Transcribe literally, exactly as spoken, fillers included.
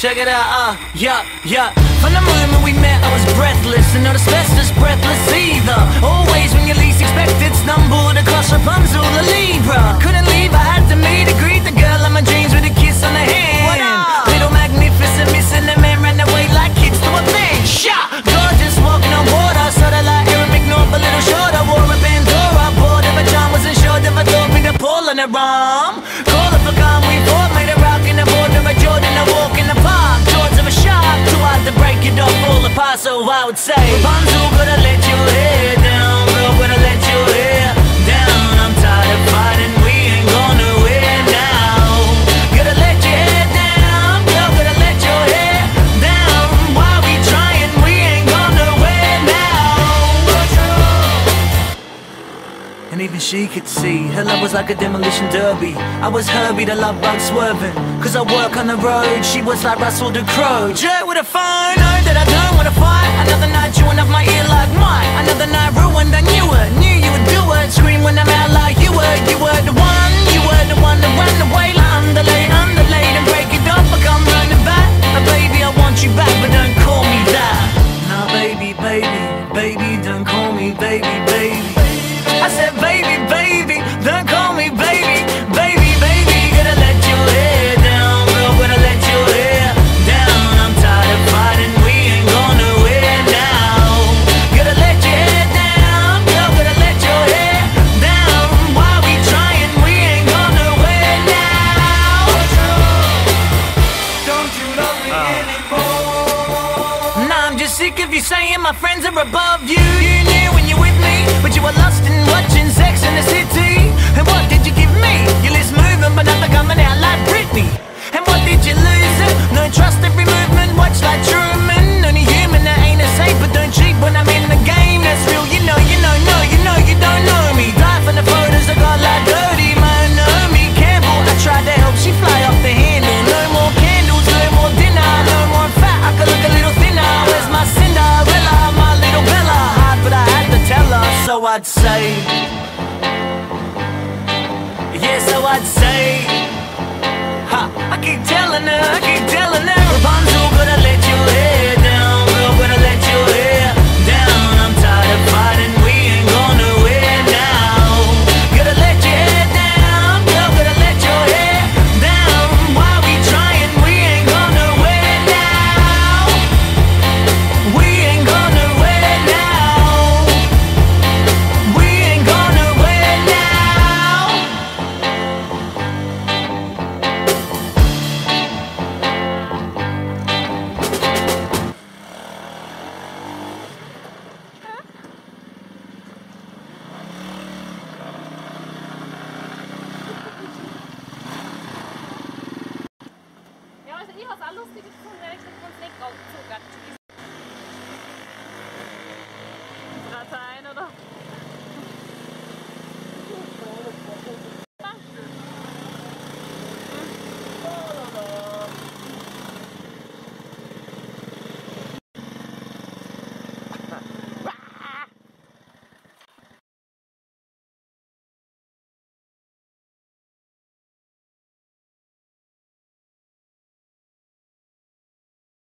check it out, uh, yeah, yeah. From the moment we met I was breathless, and not asbestos breathless either. Always when you least expected, stumbled across Rapunzel, the Libra. Couldn't leave, I had to meet to greet the girl of my dreams with a kiss on the hand. Little magnificent, missing the man, ran away like kids to a bang. Shot, gorgeous, walking on water, sorta like Aaron McNaught, but a little shorter. Wore a Pandora, bored of a charm, wasn't sure if I thought me to pull on her arm. Call her for calm, we fought, made a rock in the border of Jordan, I walk in the park. Jaws of a shark, too hard to break it off, fall apart, so I would say Rapunzel, gotta let your hair down, girl, gotta let your hair down. I'm tired of fighting, we ain't going nowhere now. Gotta let your hair down, girl, gotta let your hair down. Why we trying, we ain't going nowhere now. And even she could see her love was like a demolition derby. I was Herbie, the love bug swerving, cause I work on the road. She was like Russell the Crowe, jerk with a phone. Know that I don't wanna fight. Another night chewing off my ear like mine. Another night ruined, I knew it. Knew you would do it. Scream when I'm out like you were. You were the one, you were the one that ran away like underlay, underlay, and break it up. I come running back. Now baby, I want you back, but don't call me that. Now baby, baby, baby, don't call me baby, baby. I said baby, baby, don't call me baby, baby, baby. Gotta let your hair down, girl, gotta let your hair down. I'm tired of fighting, we ain't going nowhere now. Gotta let your hair down, girl, gotta let your hair down. Why we trying, we ain't going nowhere now. Don't you love me anymore? Nah, I'm just sick of you saying my friends are above you. You knew when you're with me, but you were lost in watching Sex in the City. And what did you give me? Your lips moving, but nothing coming out like Britney. And what did you lose it? No trust every movement, watch like Truman. Only human that ain't a saint, but don't cheat when I'm in the game. That's real, you know, you know, no, you know, you don't know me. Die for the photos I got like dirty, man, Naomi Campbell. I tried to help, she fly off the handle. No more candles, no more dinner, no more fat, I could look a little thinner. Where's my Cinderella, my little Bella? Hard, but I had to tell her, so I'd say, yeah, so I'd say